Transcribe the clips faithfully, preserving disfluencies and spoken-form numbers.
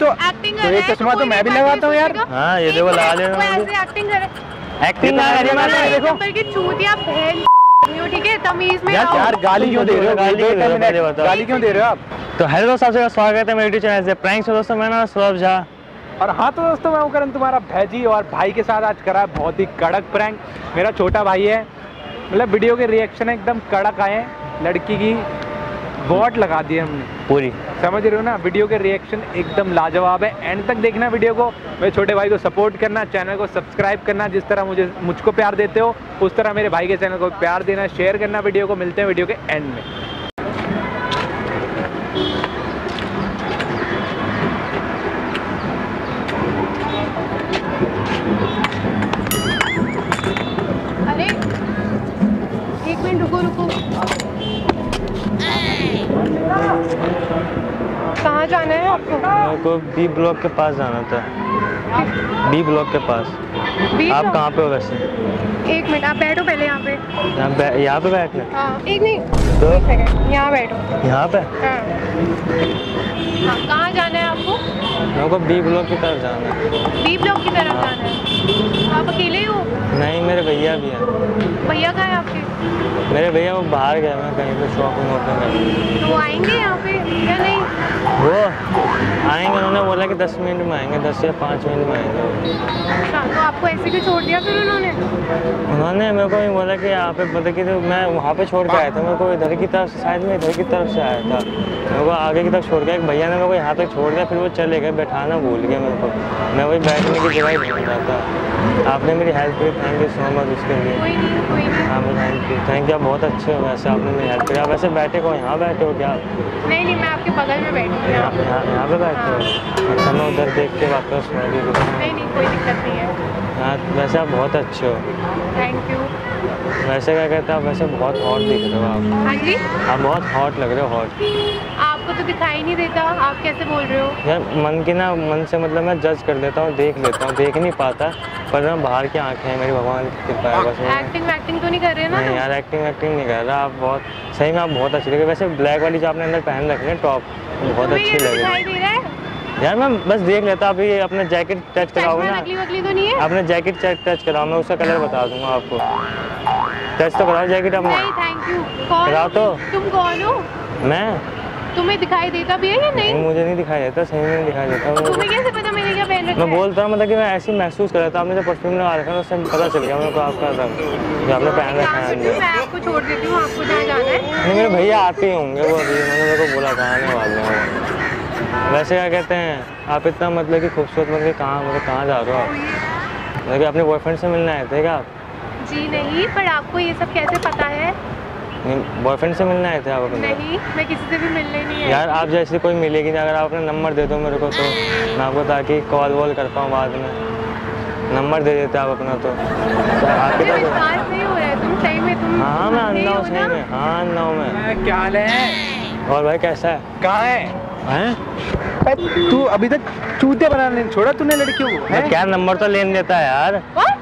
तो एक्टिंग कर रहे हैं, चश्मा तो मैं भी लगाता हूँ यार। हाँ ये देखो लगा ले, ऐसे एक्टिंग कर रहे, एक्टिंग ना करिए मैं देखो बल्कि चूतिया बहन, ठीक है तमीज में यार, यार गाली क्यों दे रहे हो, गाली गाली क्यों दे रहे हो आप? तो हेलो दोस्तों, आपका स्वागत है मेरे यूट्यूब चैनल से प्रैंक्स में। दोस्तों मेरा नाम सौरभ झा और हाँ तो दोस्तों मैं हूँ करण तुम्हारा भैजी, और भाई के साथ आज करा है बहुत ही कड़क प्रैंक। मेरा छोटा भाई है, मतलब वीडियो के रिएक्शन एकदम कड़क आए हैं। लड़की की वॉट लगा दी हमने पूरी, समझ रहे हो ना। वीडियो के रिएक्शन एकदम लाजवाब है, एंड तक देखना वीडियो को। मेरे छोटे भाई को सपोर्ट करना, चैनल को सब्सक्राइब करना, जिस तरह मुझे मुझको प्यार देते हो उस तरह मेरे भाई के चैनल को प्यार देना, शेयर करना वीडियो को। मिलते हैं वीडियो के एंड में। अरे एक मिनट रुको रुको, कहाँ जाना है आपको? मेरे को बी ब्लॉक के पास जाना था। बी ब्लॉक के पास। आप कहाँ पे हो वैसे? एक मिनट आप बैठो पहले यहाँ पे। यहाँ बै, यहाँ पे बैठना? हाँ एक नहीं तो एक सेकंड, यहाँ बैठो। यहाँ पे? हाँ, हाँ कहाँ जाना है आपको? मेरे को बी ब्लॉक की तरफ जाना है। बी ब्लॉक की तरफ हाँ। जाना है। आप अकेले ही हो? नहीं मेरे भैया भी हैं। भैया कहाँ है आपके? मेरे भैया वो बाहर गए हैं कहीं पे शॉपिंग वॉपिंग करने। तो वो आएंगे यहाँ पे या नहीं? वो आएंगे, उन्होंने बोला कि दस मिनट में आएंगे, दस या पाँच मिनट में आएंगे। अच्छा तो आपको ऐसे क्यों छोड़ दिया फिर उन्होंने? उन्होंने मेरे को ही बोला कि यहाँ पे पता कि तो मैं वहाँ पे छोड़ के आया था। मेरे को इधर की तरफ से, शायद मैं इधर की तरफ से आया था, मेरे को आगे की तरफ छोड़ गया। एक भैया ने मेरे को यहाँ तक छोड़ दिया, फिर वो चले गए, बैठाना भूल गया मेरे को। मैं वही बैठने की जगह ही भूल रहा था। आपने मेरी हेल्प की, थैंक यू सो मच उसके लिए। कोई नहीं कोई नहीं। हाँ थैंक यू थैंक यू, आप बहुत अच्छे हो वैसे, आपने मेरी हेल्प किया। वैसे बैठे हो यहाँ बैठे हो क्या? नहीं नहीं मैं आपके बगल में बैठी हूँ। यहाँ यहाँ पे बैठे हो? अच्छा मैं उधर देख के वापस नहीं नहीं कोई दिक्कत नहीं है। हाँ वैसे आप बहुत अच्छे हो। Thank you. वैसे क्या कहते हैं आप, वैसे बहुत हॉट दिख रहे हो आप। हाँ जी आप बहुत हॉट लग रहे हो, हॉट। आपको तो दिखाई नहीं देता, आप कैसे बोल रहे हो? यार मन की ना, मन से मतलब मैं जज कर देता हूँ, देख लेता हूँ, देख नहीं पाता, पर मैं बाहर की आंखें हैं मेरी, भगवान की कृपा है बस। एक्टिंग वैक्टिंग तो नहीं कर रहे ना? नहीं यार एक्टिंग वैक्टिंग नहीं कर रहा, आप बहुत सही में, आप बहुत अच्छी लग रही है। वैसे ब्लैक वाली जो आपने अंदर पहन रखी है टॉप, बहुत अच्छी लग रही है यार। मैं बस देख लेता, अभी अपने जैकेट टच कराओ ना। नकली वकली तो नहीं है? अपने जैकेट टच कराओ, मैं उसका कलर बता दूंगा आपको। टच तो कराओ जैकेट अपना। नहीं थैंक यू। कौन कराओ तो। तुम कौन हो? मैं? तुम्हें दिखाई देता भी है या नहीं? नहीं मुझे नहीं दिखाई देता, सही में नहीं दिखाई देता। तुम्हें कैसे पता मैंने क्या पहन रखा है? मैं बोलता हूँ मतलब कि मैं ऐसे महसूस कर रहा था, आपने जब परफ्यूम लगा रखा था उससे पता चल गया मेरे को आपका था जो आपने पहन रखा है। मैं आपको छोड़ देती हूँ, आपको जहाँ जाना है। नहीं मेरे भैया आते ही होंगे, वो अभी उन्होंने मेरे को बोला था आने वाले हैं। वैसे क्या कहते हैं आप इतना मतलब कि खूबसूरत मतलब कहाँ मतलब कहाँ जा रहे हो आप? मतलब कि अपने बॉयफ्रेंड से मिलने आए थे क्या आप? जी नहीं, पर आपको ये सब कैसे पता है? नहीं बॉयफ्रेंड से मिलने आए थे आप अपने? नहीं मैं किसी से भी मिलने नहीं आई। यार आप जैसे कोई मिलेगी नहीं, अगर आप अपना नंबर दे दो मेरे को तो मैं आपको ताकि कॉल वॉल कर पाऊँ बाद में। नंबर दे देते आप अपना तो आपके तो विश्वास नहीं हो रहा है। तुम सही में तुम? हाँ मैं अंधा हूँ सही में, हाँ अंधा हूँ मैं। क्या हाल है? और भाई कैसा है? कहाँ है? हैं? तू अभी तक चूते बनाने छोड़ा तूने लड़कियों को? क्या नंबर तो लेने देता है यार।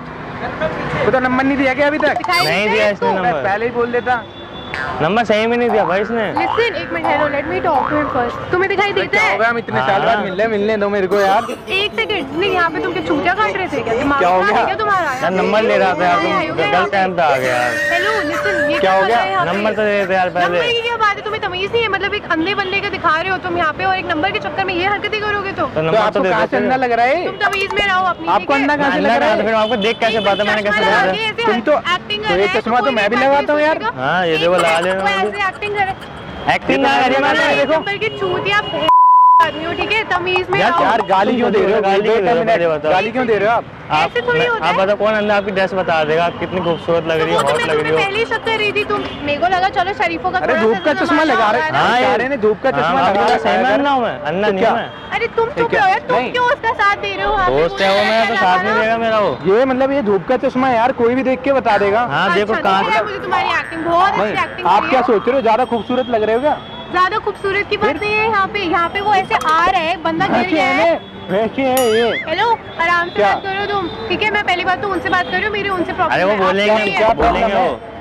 वो तो नंबर नहीं दिया क्या अभी तक? नहीं दिया इसने नंबर, पहले ही बोल देता। नंबर सही में नहीं दिया भाई इसने। लिसन एक मिनट, hello let me talk to him first. तुम्हें दिखाई देता है? हम इतने साल बाद मिल रहे, मिलने दो मेरे को यार। एक सेकंड, नहीं यहाँ पे तुम क्या चूतिया काट रहे थे क्या? दिमाग क्या हो गया? क्या तुम्हारा? यार नंबर ले रहा था यार, तुम गलत टाइम पे आ गया यार। हेलो लिसन, ये क्या हो गया? नंबर तो दे देते यार पहले। नंबर की क्या बात है? तुम्हें तमीज नहीं है? मतलब एक अंधे बंदे का दिखा रहे हो तुम यहाँ पे, और एक नंबर के चक्कर में ये हरकतें करोगे तो? तो नंबर तो दे देते। अंधा लग रहा है? तुम तमीज में रहो अपनी। आपको अंधा कहाँ से लग रहा है? फिर आपको देख कैसे पता मैंने कैसे लगा? तुम तो एक्टिंग कर रहे हो। चश्मा तो मैं भी लगाता हूँ यार। हाँ ये देखो लगा ले। ऐसे एक्टिंग कर एक्टिंग ना करिए मैं देखो। बल्कि चूतिया आदमी हो, ठीक है तमीज में यार यार गाली क्यों दे रहे हो? गाली क्यों दे रहे हो? गाली क्यों दे रहे हो आप? आप आप बताओ कौन अंदर आपकी ड्रेस बता देगा, आप कितनी खूबसूरत लग रही हो, हॉट लग रही हो। पहले शक कर रही थी तुम, मेरे को लगा चलो शरीफों का। अरे धूप का चश्मा लगा रहे हैं, धूप का चश्मा लगा रहा है। सही में अंधा हूं मैं, अंधा नहीं हूं मैं। अरे तुम चुप रहो यार, तुम क्यों उसका साथ दे रहे हो? दोस्त है वो, मैं तो साथ नहीं देगा मेरा वो। ये मतलब ये धूप का चश्मा यार कोई भी देख के बता देगा। हाँ देखो कहाँ। मुझे तुम्हारी एक्टिंग बहुत अच्छी एक्टिंग। आप क्या सोच रहे हो, ज्यादा खूबसूरत लग रहे हो क्या? ज्यादा खूबसूरत की बात नहीं है। यहाँ पे यहाँ पे वो ऐसे आ रहा है, बंदा गिर गया है। वैसे है ये। हेलो आराम से बात करो तुम, ठीक है? मैं पहली बात तो उनसे बात कर रही हूँ, मेरी उनसे प्रॉब्लम। अरे वो बोलेंगे, क्या बोलेंगे वो?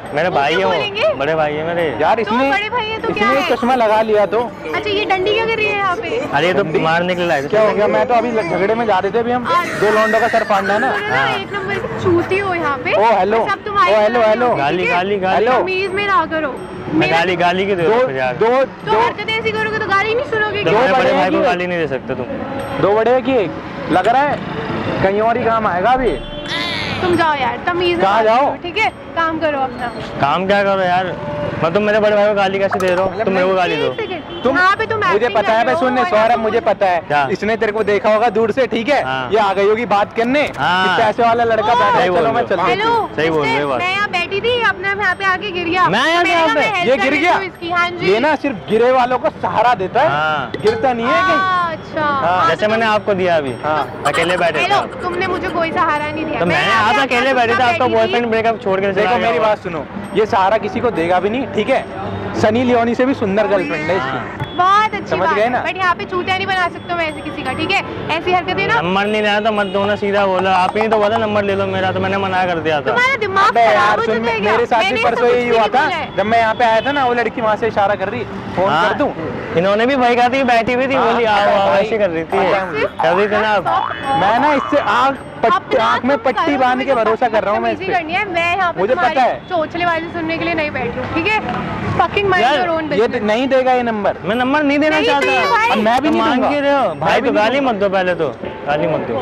मेरे भाई है बोलेंगे? वो, बड़े भाई है मेरे। यार तो इसने बड़े भाई है तो क्या इसने है? चश्मा लगा लिया तो अच्छा ये डंडी क्या कर रही है यहाँ पे? अरे ये तो मारने के लिए लाए थे। क्या हो गया? मैं तो अभी झगड़े में जा रहे थे, अभी हम दो लौंडों का सर फाड़ना है ना। सुनो ना, एक नंबर की चूती हो यहाँ पे। Oh, hello. सब तुम्हारी ओ, हेलो, तरह हेलो। होती है, गाली ठीक है? गाली गाली हेलो। तमीज में रहा करो। मैं मेरा- गाली गाली के दे दो दो यार। दो तो दो हरकतें ऐसी करोगे तो गाली नहीं सुनोगे तो क्या? मेरे बड़े बड़े भाई को हैं गाली नहीं दे सकते तुम। दो बड़े की एक लग रहा है कहीं और ही काम आएगा अभी। तुम जाओ यार, तमीज में कहाँ बात जाओ? करो, ठीक है? काम करो अपना। काम क्या करो यार, मैं तुम मेरे बड़े भाई को गाली कैसे दे रहे हो? तुम मेरे को गाली दो। एक सेकंड, तुम यहाँ पे तुम मुझे acting पता है कर रहे भाई, हो सुनने और सौरभ, यहाँ मुझे पे पता है क्या? इसने तेरे को देखा होगा दूर से, ठीक है? हाँ। ये आ गई होगी बात करने हाँ। कि पैसे वाला लड़का ओ, बैठा है, सही बोल चलो मैं रहे हो। चल हेलो, सही बोल रहे हो मिस्टर, बात। मैं यहाँ बैठी थी, अपने यहाँ पे आके गिर गया। मैं यहाँ पे मैंने यहाँ कहा पे? मैं help ये कर गिर देती गया? हूँ इसकी, हाँ जी। ये ना सिर्फ गिरे वालों को सहारा देता है, हाँ। गिरता नहीं है कहीं। हाँ, अच्छा हाँ, जैसे मैंने आपको दिया अभी, हाँ। अकेले बैठे हेलो, थे तुमने मुझे कोई सहारा नहीं दिया। तो मैं मैंने यहाँ आप पे अकेले आके बैठे थे, चुपचाप आपका बैठी बॉयफ्रेंड थी। ब्रेकअप छोड़ के चला देखो गया मेरी होगा। बात सुनो, ये सहारा किसी को देगा भी नहीं, ठीक है? सनी लियोनी से भी सुंदर गर्लफ्रेंड है इसकी। बहुत अच्छी समझ बात गए है, ना? बट यहाँ पे चूतिया नहीं बना सकते हो ऐसे किसी का, ठीक है? ऐसी हरकतें ना, नंबर नहीं लेना तो मत दो ना, सीधा बोला। आप ही तो बोला नंबर ले लो मेरा, तो मैंने मना कर दिया था। तुम्हारा दिमाग अबे खराब यार हो सुन, चुका है क्या? मेरे साथ मैंने भी ऐसा परसों कुछ यही भी हुआ नहीं था, बोला है। जब मैं यहाँ पे आया था ना, वो लड़की वहाँ से इशारा कर रही, फोन हाँ, कर दूं? इन्होंने भी भाई कहा थी, बैठी हुई थी, हाँ, बोली आओ आओ, भाई, ऐसे कर रही थी, हाँ, कर रही थी ना आप। मैं ना इससे आँख पट्टी आँख में पट्टी बांध के भरोसा कर रहा हूँ मैं इस पे। करनी है, मैं यहाँ पे मुझे पता तुम्हारी है। चोचले वाली सुनने के लिए नहीं बैठी हूँ, ठीक है? फकिंग माइंड यार, योर ओन ये बिजनेस। नहीं देगा ये नंबर, मैं नंबर नहीं देना नहीं चाहता। चाहिए भाई। और मैं भी तो नहीं मांग दूंगा। ही रहे हो भाई, मैं भी तो नहीं गाली मत दो पहले, तो गाली मत दो।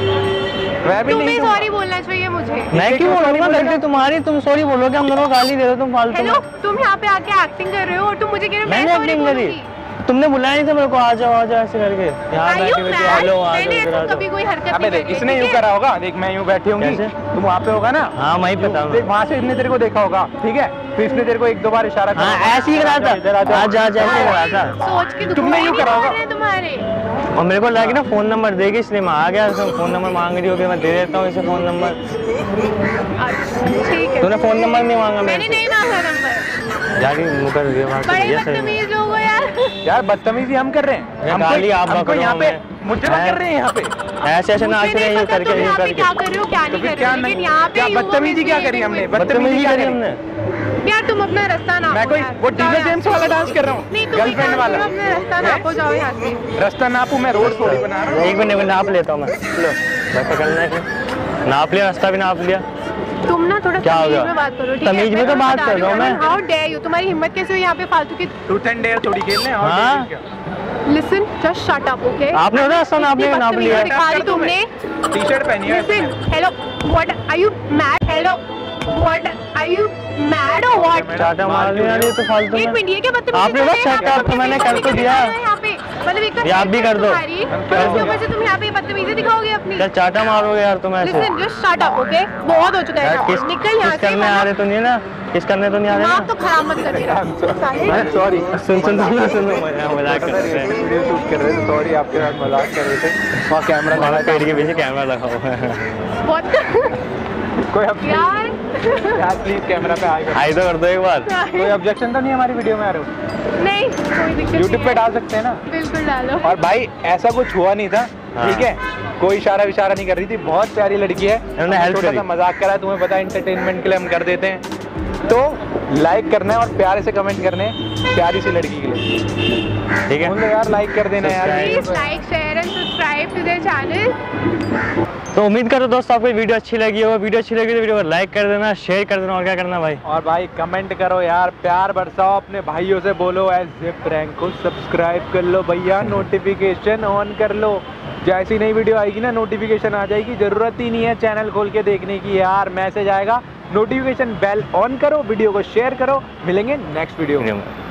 मैं भी तुम्हें नहीं दूंगा। सॉरी बोलना चाहिए मुझे। मैं क्यों बोलूंगा? गलती तुम्हारी, तुम सॉरी बोलोगे, हम दोनों गाली दे रहे हो तुम फालतू हेलो, में। तुम यहाँ पे आके एक्टिंग कर रहे हो और तुम मुझे कह रहे हो मैं मैंने सॉरी एक्टिंग करी, बोलूंगी। तुमने बुलाया नहीं था मेरे को, आ जाओ आ जाओ ऐसे करके, यहाँ Are you बैठे हुए थे, mad? हेलो आ मैंने जाओ इधर आ ऐसा कभी जाओ। कोई हरकत अबे नहीं देख, करी है, इसने ठीक यूँ है? करा होगा, देख मैं यूँ बैठी होंगी, कैसे? तुम वहाँ पे होगा ना, हाँ मैं ही पता देख वहाँ से इसने तेरे को देखा होगा, ठीक है? फिर इसने तेरे को एक दो बार इशारा करा हाँ होगा, ऐसे ही करा इधर आ था, जाओ। आज आज ऐसे करा था। सोच के दुख तुमने में यूँ नहीं करा होगा। मार रहे तुम्हारे। और मेरे को लगा कि ना फोन नंबर देगी, इसलिए मैं आ गया, तो फोन नंबर मांग रही होगी, मैं दे देता हूँ इसे फोन नंबर। अच्छा, ठीक है। तूने फोन नंबर नहीं मांगा मैंने मेरे से, नहीं मांगा नंबर। जाके मुकर दिया वहाँ से, बड़े ये सही नहीं। बदतमीज लोग हो यार। यार बदतमीजी हम कर रहे हैं, ये हमको गाली आप हमको करो यहाँ पे हमें। मुझे ना हैं? कर रहे हैं यहाँ पे। ऐसे ऐसे नाच मुझे रहे नहीं हैं पता करके, तुम ये यहाँ पे करके। क्या कर रहे हो क्या तो नहीं फिर कर क्या रहे हो, लेकिन नहीं, यहाँ पे क्या you were बदतमीजी क्या misbehaving करी हमने? with- बदतमीजी क्या करी करी? हमने? यार तुम अपना रास्ता ना मैं कोई वो डीजे जेम्स वाला डांस कर रहा हूँ, नहीं तुम गर्लफ्रेंड वाला। अपना रास्ता नापो, जाओ यहाँ से। रास्ता नापू, मैं रोड थोड़ी बना रहा हूँ। एक मिनट में नाप लेता हूँ मैं, लो मैं पकड़ना है फिर। नाप लिया, रास्ता भी नाप लिया। तुम ना थोड़ा क्या हो तमीज गया? में बात करो, ठीक है? तमीज में तो बात कर रहा हूँ मैं। हाउ डेयर यू, तुम्हारी हिम्मत कैसे हुई यहाँ पे फालतू की? ट्रूथ एंड डेयर थोड़ी खेलने और हाँ? क्या? Listen, just shut up, okay? आपने बोला रास्ता नाप लिया, नाप लिया। दिखा दी तुमने। टी-शर्ट पहनी है। Listen, hello, what are you mad? Hello, what are you mad or what? चाटा मार लिया यार, ये तो फालतू एक में। मिनट, ये क्या बदतमीजी आपने कर बस रहे हैं? shut up, तो मैंने कर तो दिया। यहाँ पे मतलब एक ये आप भी कर दो। तुम्हारी, और उसके ऊपर से तुम यहाँ पे बदतमीजी दिखाओगे अपनी। क्या चाटा मारोगे यार तुम ऐसे? Listen, just shut up, okay? बहुत हो चुका है यार यहाँ किस पे। निकल यहाँ किस से, करने आ रहे तो नहीं ना, किस करने तो नहीं आ रहे दिमाग ना? तो खराब मत कर मेरा। साहिल, सॉरी, सुन सुन सुन सुन मजाक मजाक कर रहे हैं। वीडियो शूट कर रहे थे, सॉरी आपके साथ मजाक कर रहे थे, वहाँ कैमरा हमारा लगा पेड़ के पीछे कैमरा लगा हुआ है। बहुत कोई अब यार यार प्लीज कैमरा पे आएगा, हाई तो कर दो एक बार। कोई ऑब्जेक्शन तो नहीं हमारी वीडियो में आ रहे हो? नहीं, कोई दिक्कत यूट्यूब नहीं पे है। डाल सकते हैं ना? बिल्कुल डालो। और भाई ऐसा कुछ हुआ नहीं था, हाँ। ठीक है? कोई इशारा विशारा नहीं कर रही थी, बहुत प्यारी लड़की है। इन्होंने हेल्प छोटा करी। सा मजाक करा, तुम्हें पता है एंटरटेनमेंट के लिए हम कर देते हैं, तो लाइक करना है और प्यारे से कमेंट करने हैं प्यारी सी लड़की के लिए, ठीक है, बोल दो यार, लाइक कर देना यार। Please like, share and subscribe to their channel. तो उम्मीद करो दोस्तों आपको वीडियो अच्छी लगी हो। वीडियो अच्छी लगी तो वीडियो को लाइक कर देना, शेयर कर देना, और क्या करना भाई? और भाई कमेंट करो यार, प्यार बरसाओ, अपने भाइयों से बोलो ऐसे प्रैंक को सब्सक्राइब कर लो भैया, नोटिफिकेशन ऑन कर लो, जैसी नई वीडियो आएगी ना नोटिफिकेशन आ जाएगी, जरूरत ही नहीं है चैनल खोल के देखने की यार, मैसेज आएगा, नोटिफिकेशन बेल ऑन करो, वीडियो को शेयर करो, मिलेंगे नेक्स्ट वीडियो में।